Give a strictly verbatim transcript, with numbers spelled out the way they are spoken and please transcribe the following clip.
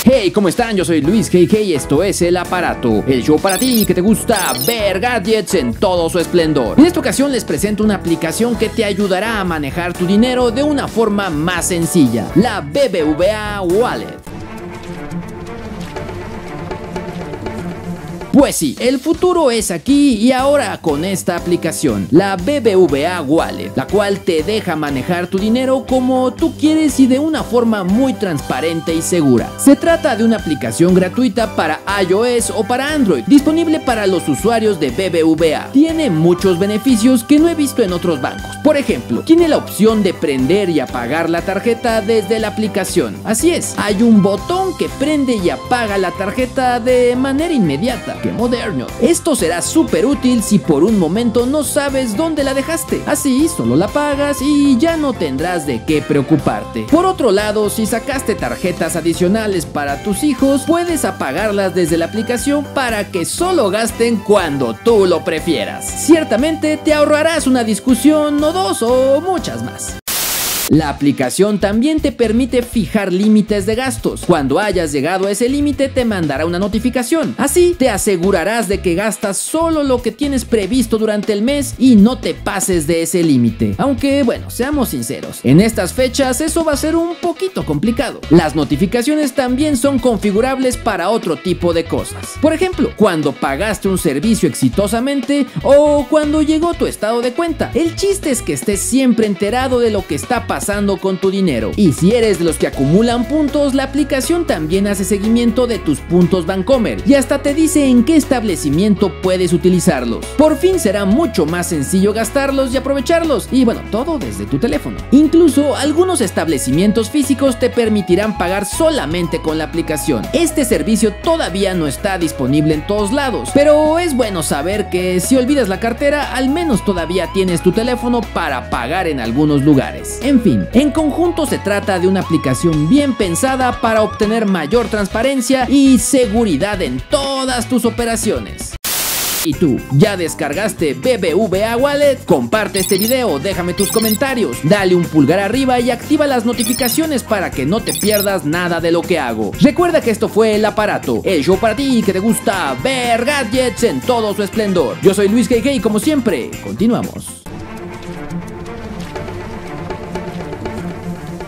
Hey, ¿cómo están? Yo soy Luis K K y esto es El Aparato, el show para ti que te gusta ver gadgets en todo su esplendor. En esta ocasión les presento una aplicación que te ayudará a manejar tu dinero de una forma más sencilla, la B B V A Wallet. Pues sí, el futuro es aquí y ahora con esta aplicación, la B B V A Wallet, la cual te deja manejar tu dinero como tú quieres y de una forma muy transparente y segura. Se trata de una aplicación gratuita para iOS o para Android, disponible para los usuarios de B B V A. Tiene muchos beneficios que no he visto en otros bancos. Por ejemplo, tiene la opción de prender y apagar la tarjeta desde la aplicación. Así es, hay un botón que prende y apaga la tarjeta de manera inmediata. ¡Qué moderno! Esto será súper útil si por un momento no sabes dónde la dejaste. Así solo la pagas y ya no tendrás de qué preocuparte. Por otro lado, si sacaste tarjetas adicionales para tus hijos, puedes apagarlas desde la aplicación para que solo gasten cuando tú lo prefieras. Ciertamente te ahorrarás una discusión o dos o muchas más. La aplicación también te permite fijar límites de gastos. Cuando hayas llegado a ese límite te mandará una notificación. Así te asegurarás de que gastas solo lo que tienes previsto durante el mes y no te pases de ese límite. Aunque bueno, seamos sinceros, en estas fechas eso va a ser un poquito complicado. Las notificaciones también son configurables para otro tipo de cosas. Por ejemplo, cuando pagaste un servicio exitosamente o cuando llegó tu estado de cuenta. El chiste es que estés siempre enterado de lo que está pasando pasando con tu dinero. Y si eres de los que acumulan puntos, la aplicación también hace seguimiento de tus puntos Bancomer y hasta te dice en qué establecimiento puedes utilizarlos. Por fin será mucho más sencillo gastarlos y aprovecharlos, y bueno, todo desde tu teléfono. Incluso algunos establecimientos físicos te permitirán pagar solamente con la aplicación. Este servicio todavía no está disponible en todos lados, pero es bueno saber que si olvidas la cartera, al menos todavía tienes tu teléfono para pagar en algunos lugares. En fin, en conjunto se trata de una aplicación bien pensada para obtener mayor transparencia y seguridad en todas tus operaciones. ¿Y tú, ya descargaste B B V A Wallet? Comparte este video, déjame tus comentarios, dale un pulgar arriba y activa las notificaciones para que no te pierdas nada de lo que hago. Recuerda que esto fue El Aparato, el show para ti que te gusta ver gadgets en todo su esplendor. Yo soy Luis K K y como siempre, continuamos.